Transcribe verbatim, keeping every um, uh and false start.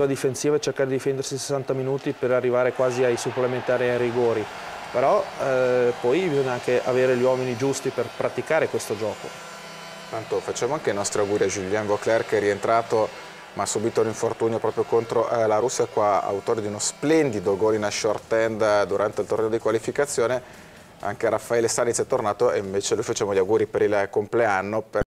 difensiva e cercare di difendersi sessanta minuti per arrivare quasi ai supplementari e ai rigori, però eh, poi bisogna anche avere gli uomini giusti per praticare questo gioco. Tanto facciamo anche i nostri auguri a Julien Vauclair, che è rientrato ma ha subito l'infortunio proprio contro eh, la Russia, qua autore di uno splendido gol in short hand eh, durante il torneo di qualificazione. Anche Raffaele Sanez è tornato e invece lui facciamo gli auguri per il compleanno. Per